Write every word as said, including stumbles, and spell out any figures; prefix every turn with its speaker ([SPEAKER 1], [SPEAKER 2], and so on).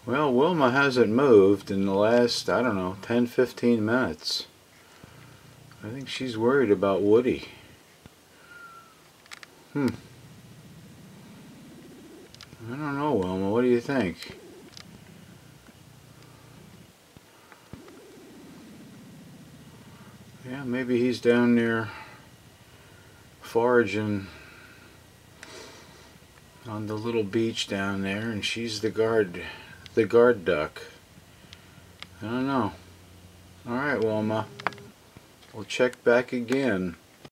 [SPEAKER 1] Well, Wilma hasn't moved in the last, I don't know, ten fifteen minutes. I think she's worried about Woody. Hmm. I don't know, Wilma. What do you think? Yeah, maybe he's down there foraging on the little beach down there, and she's the guard, the guard duck. I don't know. All right, Wilma. We'll check back again.